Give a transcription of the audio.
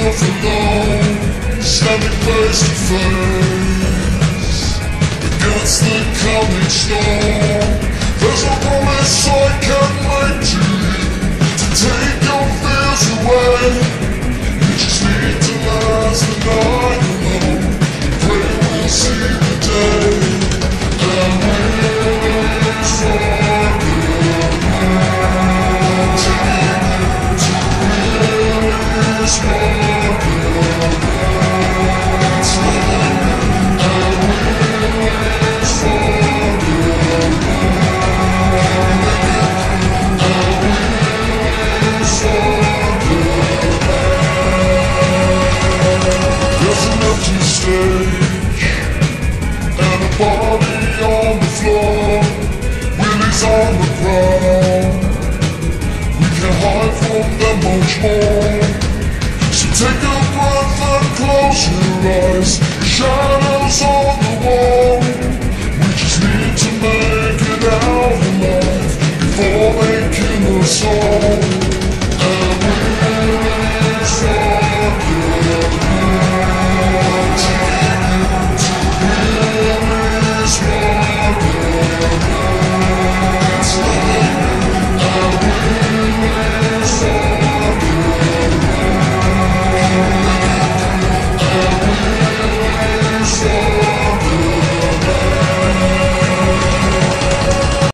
myself alone, standing face to face against the coming storm. There's no promise I can make to you to take your fears away. You just need to last the night alone. Pray we'll see the day, and we'll forget. Stage and a body on the floor, Willie's on the ground. We can hide from them much more. So take a breath and close your eyes. The shadows on the wall. We just need to make it out alive before making us all.